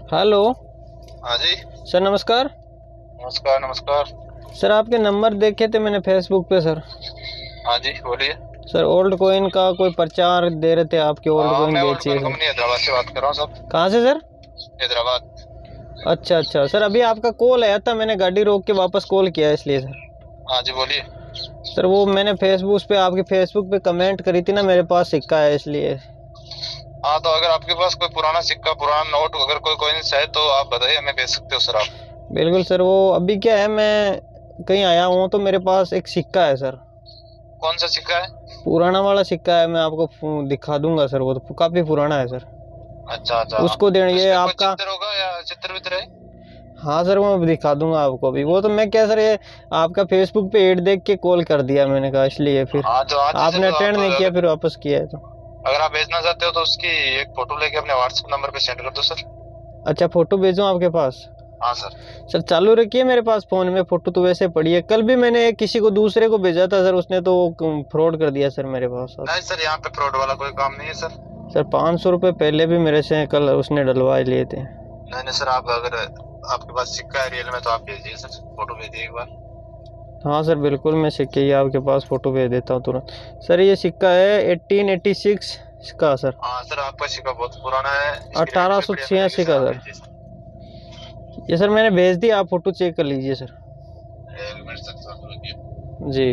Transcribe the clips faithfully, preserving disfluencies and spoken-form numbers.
Hello. हाँ जी। Sir नमस्कार। नमस्कार नमस्कार। सर आपके नंबर देखे थे मैंने फेसबुक पे सर। हाँ जी बोलिए। सर ओल्ड कॉइन का कोई प्रचार दे रहे थे आपके, ओल्ड हाँ कॉइन मैं ओल्ड बेचिए कॉइन सर। कंपनी हैदराबाद से बात कर रहा हूँ सर। कहाँ से सर? हैदराबाद। अच्छा अच्छा सर, अभी आपका कॉल आया था, मैंने गाड़ी रोक के वापस कॉल किया इसलिए सर। हाँ जी बोलिए। सर वो मैंने फेसबुक पे आपके फेसबुक पे कमेंट करी थी ना, मेरे पास सिक्का है इसलिए। हाँ तो अगर आपके पास कोई पुराना सिक्का पुराना नोट अगर कोई कॉइन्स है तो आप बताइए, हमें भेज सकते हो सर आप। बिल्कुल सर, वो अभी क्या है, मैं कहीं आया हूँ तो मेरे पास एक सिक्का है सर। कौन सा सिक्का है? पुराना वाला सिक्का है, मैं आपको दिखा दूंगा सर, वो तो काफी पुराना है सर। अच्छा अच्छा। उसको देना ये इसमें कोई आपका। चित्र होगा या चित्र वित्र है? हाँ सर वो मैं दिखा दूंगा आपको अभी। वो तो मैं क्या सर, ये आपका फेसबुक पे एड देख के कॉल कर दिया मैंने कहा, इसलिए फिर हाँ तो आज से आपने तो अटेंड आप नहीं किया, अगर, फिर वापस किया है तो। अगर आप भेजना चाहते हो तो उसकी एक फोटो लेके अपने व्हाट्सएप नंबर पे सेंड कर दो सर। अच्छा फोटो भेजूँ आपके पास? हाँ सर। सर चालू रखिए मेरे पास फ़ोन में, फ़ोटो तो वैसे पड़ी है। कल भी मैंने किसी को दूसरे को भेजा था सर, उसने तो फ्रॉड कर दिया सर मेरे पास। नहीं सर, यहाँ पे फ्रॉड वाला कोई काम नहीं है सर। सर पाँच सौ रुपये पहले भी मेरे से कल उसने डलवा लिए थे। नहीं नहीं सर, आप अगर आपके पास सिक्का है रियल में तो आप भेजिए सर, फोटो भेजिए एक बार। हाँ सर बिल्कुल, मैं सिक्के ही आपके पास फ़ोटो भेज देता हूँ तुरंत। सर ये सिक्का है एटीन एटी सिक्स का सर। हाँ सर, आपका सिक्का बहुत पुराना है। अठारह सौ छियासी का सर। ये सर मैंने भेज दिया, आप फोटो चेक कर लीजिए सर। एक मिनट सर, चालू रखिए। जी।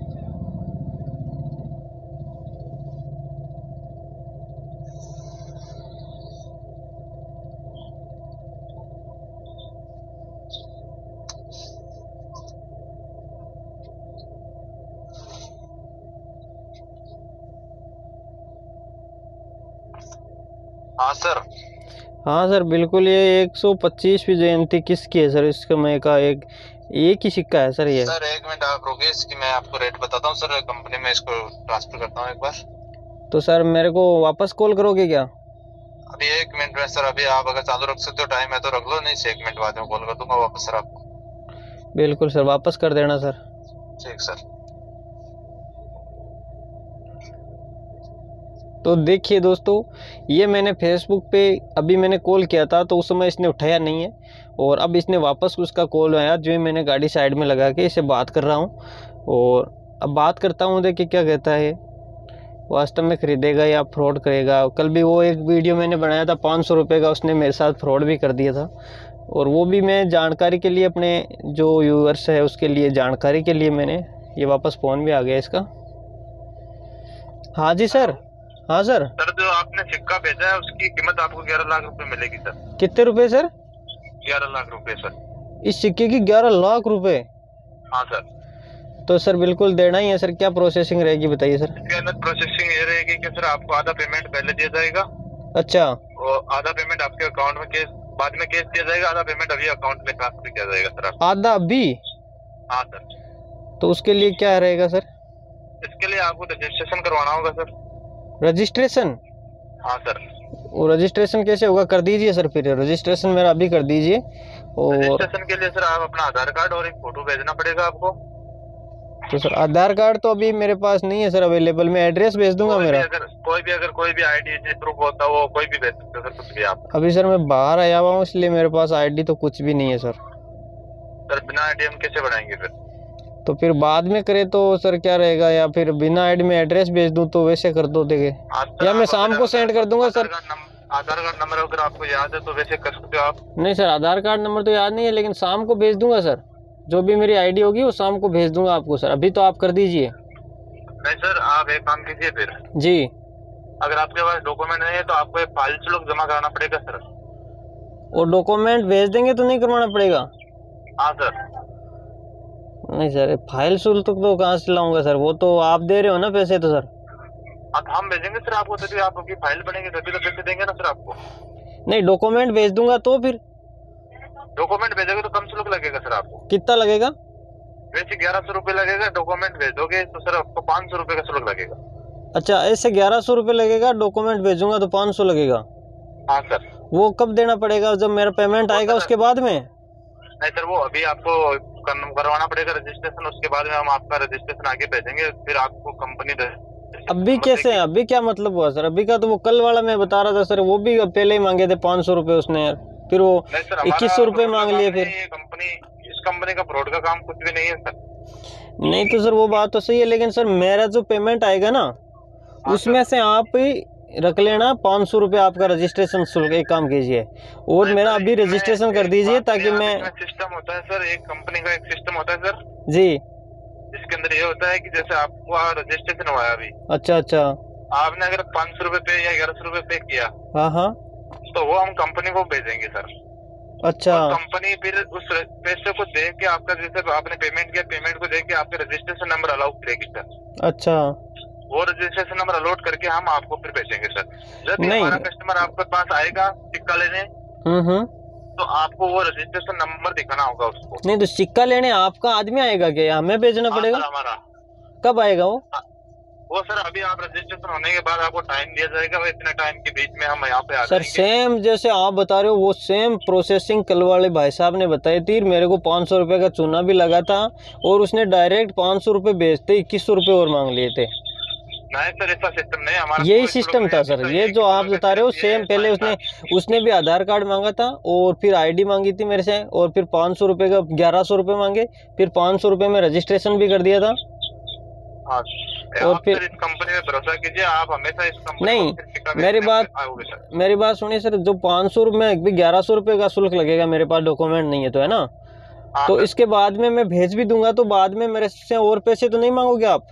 हाँ सर। हाँ सर बिल्कुल, ये एक सौ पच्चीसवीं जयंती किसकी है सर? इसका मैं का एक एक ही सिक्का है सर ये। सर एक मिनट आप रुकिए, इसकी मैं आपको रेट बताता हूँ सर। कंपनी में इसको ट्रांसफर करता हूँ एक बार। तो सर मेरे को वापस कॉल करोगे क्या? अभी एक मिनट में सर, अभी आप अगर चालू रख सकते हो टाइम है तो रख लो, नहीं से एक मिनट बाद में कॉल कर दूंगा वापस सर आपको। बिल्कुल सर, वापस कर देना सर। ठीक सर। तो देखिए दोस्तों, ये मैंने फेसबुक पे अभी मैंने कॉल किया था तो उस समय इसने उठाया नहीं है, और अब इसने वापस उसका कॉल आया जो मैंने गाड़ी साइड में लगा के इसे बात कर रहा हूँ। और अब बात करता हूँ, देखिए क्या कहता है, वास्तव में ख़रीदेगा या फ्रॉड करेगा। कल भी वो एक वीडियो मैंने बनाया था पाँच सौ रुपये का, उसने मेरे साथ फ्रॉड भी कर दिया था। और वो भी मैं जानकारी के लिए, अपने जो व्यूअर्स है उसके लिए जानकारी के लिए मैंने, ये वापस फ़ोन भी आ गया इसका। हाँ जी सर। हाँ सर। सर जो आपने सिक्का भेजा है उसकी कीमत आपको ग्यारह लाख रुपए मिलेगी सर। कितने रुपए सर? ग्यारह लाख रुपए सर। इस सिक्के की ग्यारह लाख रुपए? हाँ सर। तो सर बिल्कुल देना ही है सर। क्या प्रोसेसिंग रहेगी बताइए सर? इसके अंदर प्रोसेसिंग ये रहेगी कि सर आपको आधा पेमेंट पहले दिया जाएगा। अच्छा। और आधा पेमेंट आपके अकाउंट में कैश बाद में कैश दिया जाएगा, आधा पेमेंट अभी अकाउंट में ट्रांसफर किया जाएगा सर आपको। आधा अभी? हाँ सर। तो उसके लिए क्या रहेगा सर? इसके लिए आपको रजिस्ट्रेशन करवाना होगा सर। रजिस्ट्रेशन? हाँ सर। वो रजिस्ट्रेशन कैसे होगा? कर दीजिए सर, फिर रजिस्ट्रेशन मेरा अभी कर दीजिए। और रजिस्ट्रेशन के लिए सर आप अपना आधार कार्ड और एक फोटो भेजना पड़ेगा आपको। तो सर आधार कार्ड तो अभी मेरे पास नहीं है सर अवेलेबल, मैं एड्रेस भेज दूंगा कोई मेरा। भी अगर कोई भी अगर कोई भी आईडी प्रूफ होता है वो कोई भी भेज सकते हो सर, कुछ भी आप। अभी सर मैं बाहर आया हुआ हूँ इसलिए मेरे पास आईडी तो कुछ भी नहीं है सर। सर बिना आईडी हम कैसे बनाएंगे फिर? तो फिर बाद में करे तो सर क्या रहेगा, या फिर बिना आईडी में एड्रेस भेज दूं तो वैसे कर दो देंगे, या मैं शाम को सेंड कर दूंगा सर। आधार कार्ड नंबर अगर आपको याद है तो वैसे कर सकते हो आप। नहीं सर आधार कार्ड नंबर तो याद नहीं है, लेकिन शाम को भेज दूंगा सर। जो भी मेरी आईडी होगी वो शाम को भेज दूंगा आपको सर, अभी तो आप कर दीजिए। नहीं सर, आप एक काम कीजिए फिर। जी। अगर आपके पास डॉक्यूमेंट नहीं है तो आपको एक फाइल शुल्क जमा कराना पड़ेगा सर। और डॉक्यूमेंट भेज देंगे तो नहीं करवाना पड़ेगा? हाँ सर। नहीं सर फाइल शुल्क तो कहाँ से लाऊंगा सर, वो तो आप दे रहे हो ना पैसे तो सर। अब हम भेजेंगे सर आपको, तभी आपकी फाइल बनेगी तभी तो पैसे देंगे ना सर आपको। नहीं डॉक्यूमेंट भेज दूंगा तो फिर? डॉक्यूमेंट भेजोगे तो कम शुल्क लगेगा सर आपको। कितना लगेगा? वैसे ग्यारह सौ रुपए लगेगा, डॉक्यूमेंट भेजोगे तो सर आपको पाँच सौ रुपए का शुल्क लगेगा। अच्छा ऐसे ग्यारह सौ रुपये लगेगा, डॉक्यूमेंट भेजूंगा तो पाँच सौ लगेगा? हाँ सर। वो कब देना पड़ेगा? जब मेरा पेमेंट आएगा उसके बाद में? नहीं सर, वो अभी आपको करवाना पड़ेगा रजिस्ट्रेशन, उसके बाद में हम आपका रजिस्ट्रेशन आगे भेजेंगे, फिर आपको कंपनी। अभी कैसे? अभी क्या मतलब हुआ सर? अभी का तो वो कल वाला मैं बता रहा था सर, वो भी पहले ही मांगे थे पाँच सौ रुपये उसने यार। फिर वो नहीं सर, हमारा इक्कीस सौ रुपये fraud का मांग काम लिए नहीं फिर। है, ये कंपनी, इस कंपनी का फ्रॉड का काम कुछ भी नहीं है सर। नहीं तो सर वो बात तो सही है, लेकिन सर मेरा जो पेमेंट आएगा ना हाँ उसमें सर। से आप ही रख लेना पाँच सौ रुपये आपका रजिस्ट्रेशन शुल्क। एक काम कीजिए और नहीं मेरा सर, अभी इसमें रजिस्ट्रेशन कर एक दीजिए बात ताकि नहीं, मैं। इसमें सिस्टम होता है सर, एक कंपनी का एक सिस्टम होता है सर, जी। इसके अंदर ये होता है कि जैसे आपको रजिस्ट्रेशन हुआ है अभी, अच्छा अच्छा। आपने अगर पाँच सौ रुपये पे या ग्यारह सौ रुपये पे किया, हाँ हाँ। तो वो हम कंपनी को भेजेंगे सर। अच्छा और कंपनी फिर उस पैसे को देख के आपका, जैसे आपने पेमेंट किया, पेमेंट को देख के आपके रजिस्ट्रेशन नंबर अलाउ करेगी सर। अच्छा। वो रजिस्ट्रेशन नंबर अलॉट करके हम आपको फिर भेजेंगे सर। जब भी नहीं। हमारा कस्टमर आपके पास आएगा सिक्का लेने, हम्म हम्म। तो आपको वो रजिस्ट्रेशन नंबर दिखाना होगा उसको। नहीं तो सिक्का लेने आपका आदमी आएगा क्या, या हमें भेजना हाँ पड़ेगा? सर, हमारा। कब आएगा वो? वो सर अभी आप रजिस्ट्रेशन होने के बाद आपको टाइम दिया जाएगा, वो इतने टाइम के बीच में हम यहाँ पे आ सर जाएंगे। सेम जैसे आप बता रहे हो वो सेम प्रोसेसिंग कल वाले भाई साहब ने बताई थी, मेरे को पाँच सौ रुपये का चूना भी लगा था और उसने डायरेक्ट पाँच सौ रुपये बेचते इक्कीस सौ रुपये और मांग लिए थे। नहीं सर, ऐसा सिस्टम नहीं है हमारा। यही सिस्टम था सर, ये जो आप बता रहे हो सेम। पहले उसने उसने भी आधार कार्ड मांगा था और फिर आईडी मांगी थी मेरे से, और फिर पाँच सौ रुपये का ग्यारह सौ रुपये मांगे, फिर पाँच सौ रुपये में रजिस्ट्रेशन भी कर दिया था। हाँ, और आप फिर सर इस कंपनी में भरोसा कीजिए, आप हमेशा इस कंपनी नहीं, को फिर सिक्का मेरी बेचने बात आओगे सर। मेरी बात सुनिए सर, जो पाँच सौ रुपये में ग्यारह सौ रुपये का शुल्क लगेगा, मेरे पास डॉक्यूमेंट नहीं है तो, है ना? हाँ तो सर। इसके बाद में मैं भेज भी दूंगा तो बाद में मेरे से और पैसे तो नहीं मांगोगे आप?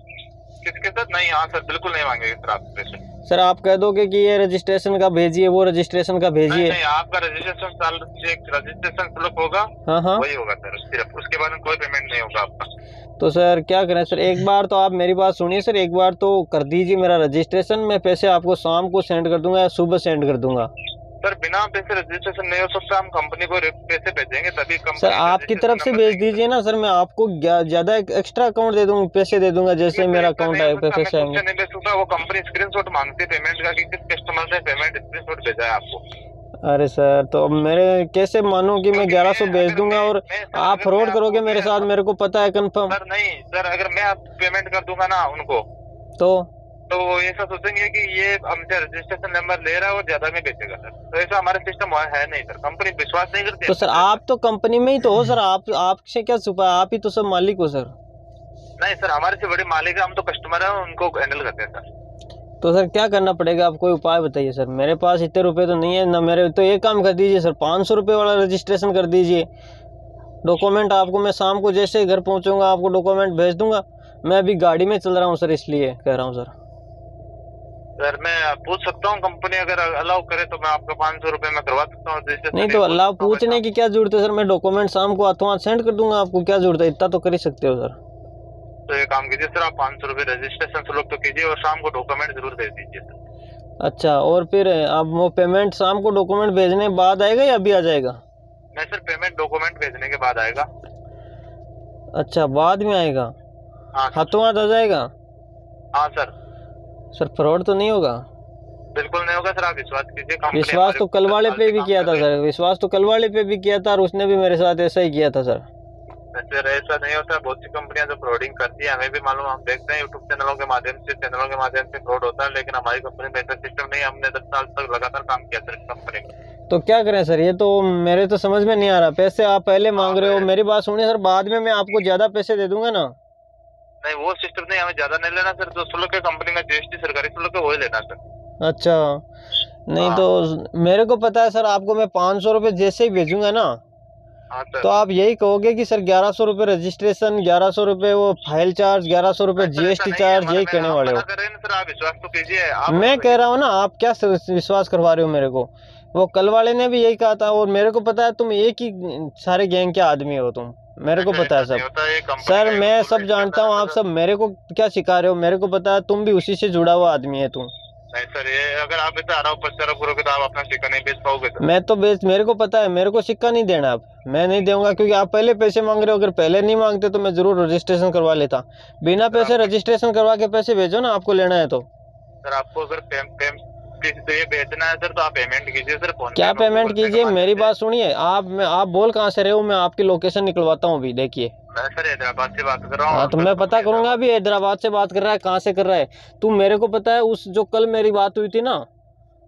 किसके साथ? नहीं, हाँ सर, बिल्कुल नहीं मांगेंगे सर आप पैसे। सर आप कह दोगे कि ये रजिस्ट्रेशन का भेजिए, वो रजिस्ट्रेशन का नहीं भेजिए। नहीं, आपका रजिस्ट्रेशन साल रजिस्ट्रेशन शुल्क होगा, हाँ हाँ। वही होगा सर, सिर्फ उसके बाद में कोई पेमेंट नहीं होगा आपका। तो सर क्या करें सर, एक बार तो आप मेरी बात सुनिए सर, एक बार तो कर दीजिए मेरा रजिस्ट्रेशन, मैं पैसे आपको शाम को सेंड कर दूंगा या सुबह सेंड कर दूंगा। सर बिना पैसे रजिस्ट्रेशन नहीं हो सकता, हम कंपनी को पैसे भेजेंगे तभी कंपनी। सर आपकी तरफ से भेज दीजिए ना सर, मैं आपको ज्यादा एक्स्ट्रा अकाउंट दे दूंगा, पैसे दे दूंगा जैसे मेरा अकाउंट आए पैसे आएंगे। नहीं भेज सकता, वो कंपनी स्क्रीनशॉट मांगती है पेमेंट का कि किस कस्टमर ने पेमेंट स्क्रीनशॉट भेजा है आपको। अरे सर तो अब मेरे कैसे मानूं कि मैं ग्यारह सौ भेज दूंगा और आप फ्रॉड करोगे मेरे साथ, मेरे को पता है कंफर्म। सर नहीं सर, अगर मैं आप पेमेंट कर दूंगा ना उनको, तो तो वो ऐसा सोचेंगे कि ये हमसे रजिस्ट्रेशन नंबर ले रहा है और ज्यादा में बेचेगा सर। तो ऐसा हमारा सिस्टम है नहीं सर, कंपनी विश्वास नहीं करती। तो सर आप तो कंपनी में ही तो हो सर, आप आपसे क्या छुपा है, आप ही तो सब मालिक हो सर। नहीं सर, हमारे से बड़े मालिक है, हम तो कस्टमर है, उनको हैंडल करते हैं सर। तो सर क्या करना पड़ेगा, आप कोई उपाय बताइए सर, मेरे पास इतने रुपए तो नहीं है ना मेरे। तो एक काम कर दीजिए सर, पाँच सौ रुपये वाला रजिस्ट्रेशन कर दीजिए। डॉक्यूमेंट आपको मैं शाम को जैसे ही घर पहुंचूंगा आपको डॉक्यूमेंट भेज दूंगा। मैं अभी गाड़ी में चल रहा हूं सर, इसलिए कह रहा हूं सर। सर मैं पूछ सकता हूँ, कंपनी अगर अलाउ करे तो मैं आपका पाँच सौ रुपये में करवा सकता हूँ रजिस्ट्रेशन। नहीं तो अल्लाह पूछने की क्या जरूरत है सर, मैं डॉक्यूमेंट शाम को हाथों हाथ सेंड कर दूंगा आपको, क्या जरूरत है, इतना तो कर ही सकते हो सर। तो ये काम कीजिए सर, आप पाँच सौ रुपये रजिस्ट्रेशन शुल्क तो कीजिए और शाम को डॉक्यूमेंट जरूर भेज दीजिए सर। अच्छा, और फिर आप वो पेमेंट शाम को डॉक्यूमेंट भेजने बाद आएगा या अभी आ जाएगा? नहीं सर, पेमेंट डॉक्यूमेंट भेजने के बाद आएगा। अच्छा बाद में आएगा, हाँ हाथों हाथ आ जाएगा? हाँ सर। सर फ्रॉड तो नहीं होगा? बिल्कुल नहीं होगा सर, आप विश्वास कीजिए। कंपनी विश्वास तो कल वाले पे भी किया था सर, विश्वास तो कल वाले पे भी किया था और उसने भी मेरे साथ ऐसा ही किया था सर। सर ऐसा नहीं होता, बहुत सी कंपनियां जो फ्रॉडिंग करती है हमें भी मालूम, हम देखते हैं यूट्यूब चैनलों के माध्यम से, चैनलों के माध्यम से फ्रॉड होता है, लेकिन हमारी कंपनी में ऐसा सिस्टम नहीं है। हमने दस साल तक लगातार काम किया सर इस कंपनी में। तो क्या करें सर, ये तो मेरे तो समझ में नहीं आ रहा। पैसे आप पहले मांग रहे हो, मेरी बात सुनिए सर, बाद में मैं आपको ज्यादा पैसे दे दूंगा ना। नहीं वो सिस्टम नहीं, हमें ज्यादा नहीं लेना सर, जो शुल्क है कंपनी का जीएसटी सरकारी शुल्क है वही लेना सर। अच्छा नहीं तो मेरे को पता है सर, आपको मैं पाँच सौ रुपये जैसे ही भेजूंगा ना, हाँ सर। तो आप यही कहोगे कि सर ग्यारह सौ रुपये रजिस्ट्रेशन, ग्यारह सौ रुपये वो फाइल चार्ज, ग्यारह सौ रुपये जीएसटी चार्ज, यही कहने वाले हो। सर आप विश्वास तो कीजिए। मैं कह रहा हूँ ना, आप क्या विश्वास करवा रहे हो मेरे को? वो कल वाले ने भी यही कहा था और मेरे को पता है तुम एक ही सारे गैंग के आदमी हो तुम, मेरे को पता है सब सर, मैं सब जानता हूँ। आप सब मेरे को क्या सिखा रहे हो, मेरे को पता है तुम भी उसी से जुड़ा हुआ आदमी है तुम। नहीं सर, ये अगर आप इतना आरोप प्रत्यारोप करोगे तो आप अपना सिक्का नहीं बेच पाओगे सर। मैं तो बेच, मेरे को पता है, मेरे को सिक्का नहीं देना आप, मैं नहीं दूंगा क्योंकि आप पहले पैसे मांग रहे हो। अगर पहले नहीं मांगते तो मैं जरूर रजिस्ट्रेशन करवा लेता। बिना पैसे रजिस्ट्रेशन करवा के पैसे भेजो ना, आपको लेना है तो। सर आपको अगर पेम, पेम, तो ये बेचना है सर तो आप पेमेंट कीजिए सर। फोन क्या पेमेंट कीजिए, मेरी बात सुनिए। आप मैं आप बोल कहाँ से रहे हो, मैं आपकी लोकेशन निकलवाता हूँ अभी, देखिए। मैं सर हैदराबाद से बात कर रहा हूँ। हाँ तो मैं पता करूंगा अभी हैदराबाद से बात कर रहा है, कहाँ से कर रहा है। तू मेरे को पता है, उस जो कल मेरी बात हुई थी ना,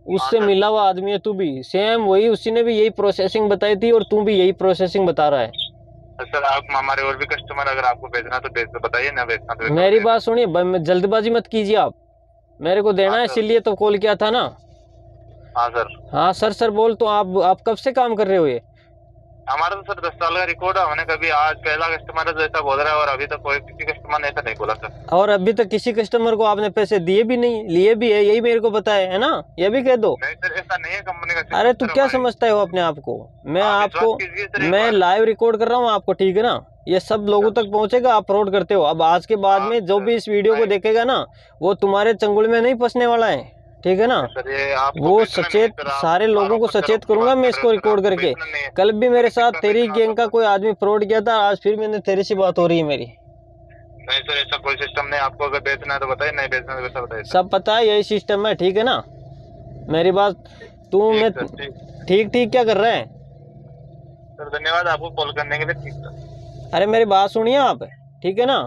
उससे मिला हुआ आदमी है तू भी, सेम वही, उसी ने भी यही प्रोसेसिंग बताई थी और तू भी यही प्रोसेसिंग बता रहा है। तो सर आप हमारे और भी कस्टमर अगर आपको भेजना तो भेज बताइए ना, भेजना तो मेरी बात सुनिए, जल्दबाजी मत कीजिए आप, मेरे को देना है इसीलिए तो कॉल किया था ना। हाँ सर। हाँ सर सर बोल, तो आप आप कब से काम कर रहे हो ये? हमारा तो सर दस साल का रिकॉर्ड है, हमने कभी आज पहला कस्टमर है ऐसा बोल रहा है और अभी तक कोई किसी कस्टमर ने ऐसा नहीं बोला सर। और अभी तक किसी कस्टमर को आपने पैसे दिए भी नहीं, लिए भी है, यही मेरे को पता है ना, ये भी कह दो। नहीं सर ऐसा नहीं है कंपनी का। अरे तू क्या समझता है हो अपने आप को? मैं आपको मैं लाइव रिकॉर्ड कर रहा हूँ आपको, ठीक है ना, ये सब लोगों तक पहुंचेगा, आप फ्रॉड करते हो। अब आज के बाद में जो भी इस वीडियो को देखेगा ना, वो तुम्हारे चंगुल में नहीं फंसने वाला है, ठीक है ना। वो सचेत, सारे लोगों को सचेत करूंगा मैं इसको रिकॉर्ड करके। कल भी मेरे साथ तेरी गैंग का कोई आदमी फ्रॉड किया था, आज फिर मैंने तेरी से बात हो रही है मेरी। नहीं सर ऐसा कोई सिस्टम नहीं, आपको अगर बेचना है तो बताइए, नहीं बेचना है तो वैसा बताइए। सब पता है, यही सिस्टम है, ठीक है ना। मेरी बात तू मैं ठीक ठीक क्या कर रहे हैं सर? धन्यवाद आपको कॉल करने के लिए। ठीक सर। अरे मेरी बात सुनिए आप, ठीक है ना।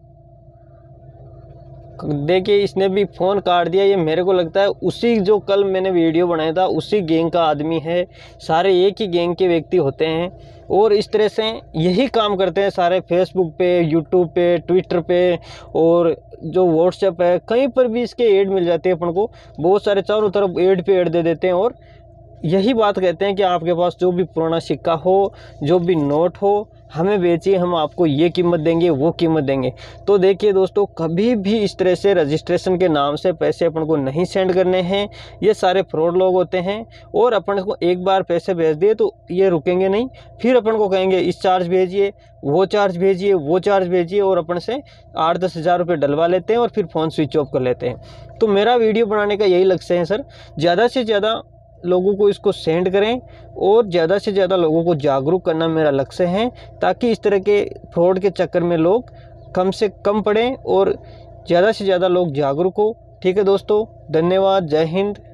देखिए इसने भी फ़ोन काट दिया, ये मेरे को लगता है उसी जो कल मैंने वीडियो बनाया था उसी गैंग का आदमी है। सारे एक ही गैंग के व्यक्ति होते हैं और इस तरह से यही काम करते हैं सारे, फेसबुक पे, यूट्यूब पे, ट्विटर पे और जो व्हाट्सएप है, कहीं पर भी इसके ऐड मिल जाते हैं अपन को। बहुत सारे चारों तरफ ऐड पे ऐड दे देते हैं और यही बात कहते हैं कि आपके पास जो भी पुराना सिक्का हो, जो भी नोट हो, हमें बेचिए, हम आपको ये कीमत देंगे, वो कीमत देंगे। तो देखिए दोस्तों, कभी भी इस तरह से रजिस्ट्रेशन के नाम से पैसे अपन को नहीं सेंड करने हैं। ये सारे फ्रॉड लोग होते हैं और अपन को एक बार पैसे भेज दिए तो ये रुकेंगे नहीं, फिर अपन को कहेंगे इस चार्ज भेजिए, वो चार्ज भेजिए, वो चार्ज भेजिए और अपन से आठ दस हज़ार रुपये डलवा लेते हैं और फिर फ़ोन स्विच ऑफ कर लेते हैं। तो मेरा वीडियो बनाने का यही लक्ष्य है सर, ज़्यादा से ज़्यादा लोगों को इसको सेंड करें और ज़्यादा से ज़्यादा लोगों को जागरूक करना मेरा लक्ष्य है, ताकि इस तरह के फ्रॉड के चक्कर में लोग कम से कम पड़ें और ज़्यादा से ज़्यादा लोग जागरूक हो। ठीक है दोस्तों, धन्यवाद, जय हिंद।